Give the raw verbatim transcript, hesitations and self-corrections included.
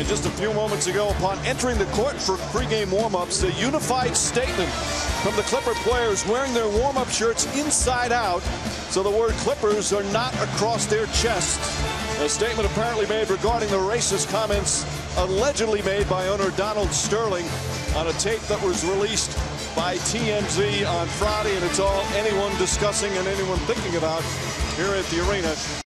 And just a few moments ago, upon entering the court for pregame warm-ups, a unified statement from the Clipper players wearing their warm-up shirts inside out, so the word Clippers are not across their chests. A statement apparently made regarding the racist comments allegedly made by owner Donald Sterling on a tape that was released by T M Z on Friday, and it's all anyone discussing and anyone thinking about here at the arena.